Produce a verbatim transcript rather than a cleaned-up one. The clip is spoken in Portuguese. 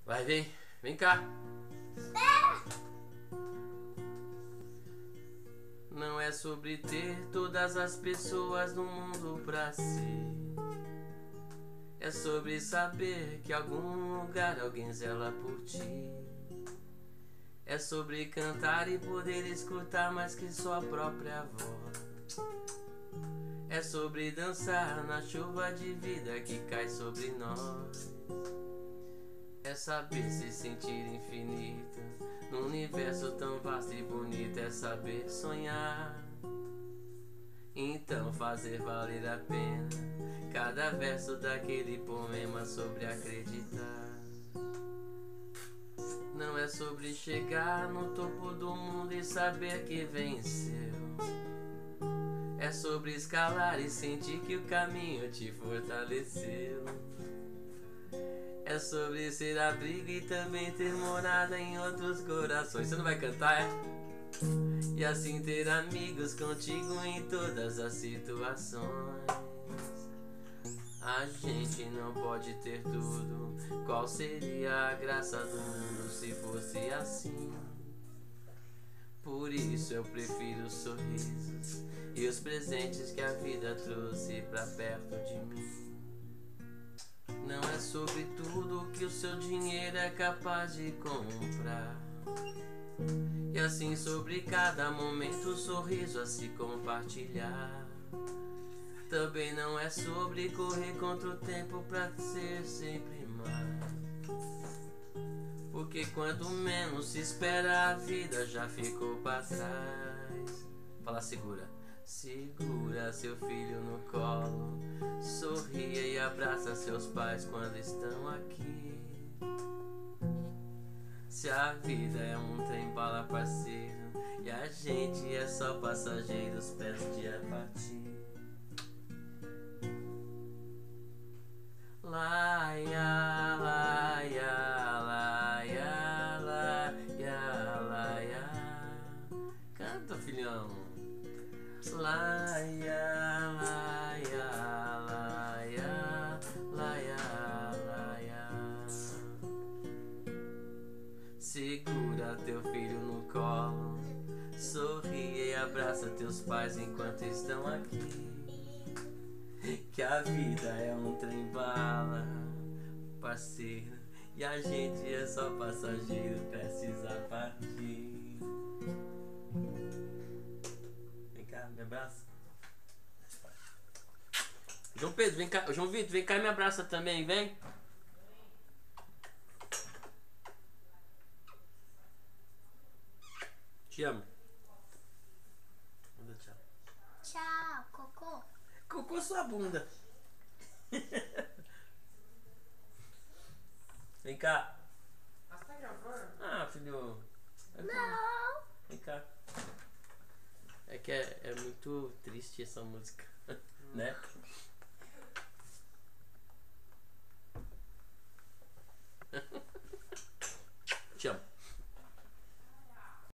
Vai, vem. Vem cá. Não é sobre ter todas as pessoas do mundo pra si. É sobre saber que em algum lugar alguém zela por ti. É sobre cantar e poder escutar mais que sua própria voz. É sobre dançar na chuva de vida que cai sobre nós. É saber se sentir infinito num universo tão vasto e bonito. É saber sonhar, então fazer valer a pena cada verso daquele poema sobre acreditar. Não é sobre chegar no topo do mundo e saber que venceu. É sobre escalar e sentir que o caminho te fortaleceu. É sobre ser abrigo e também ter morada em outros corações. Você não vai cantar, é? E assim ter amigos contigo em todas as situações. A gente não pode ter tudo. Qual seria a graça do mundo se fosse assim? Por isso eu prefiro os sorrisos e os presentes que a vida trouxe pra perto de mim. Não é sobre tudo que o seu dinheiro é capaz de comprar. E assim sobre cada momento o sorriso a se compartilhar. Também não é sobre correr contra o tempo pra ser sempre mais. Porque quanto menos se espera a vida já ficou pra trás. Fala, segura. Segura seu filho no colo, sorria e abraça seus pais quando estão aqui. Se a vida é um trem-bala, parceiro, e a gente é só passageiro, os pés de a partir. Laia, laia, laia, laia, laia. Canta, filhão. Laia, laia, laia, laia, laia. Segura teu filho no colo, sorria e abraça teus pais enquanto estão aqui. Que a vida é um trem-bala, parceiro, e a gente é só passageiro, precisa partir. Vem cá, me abraça. João Pedro, vem cá. João Vitor, vem cá e me abraça também, vem. Te amo. Manda tchau. Tchau, cocô. Cocô sua bunda. Vem cá. Mas tá gravando? Ah, filho. É Não. Vem cá. É que é, é muito triste essa música, né?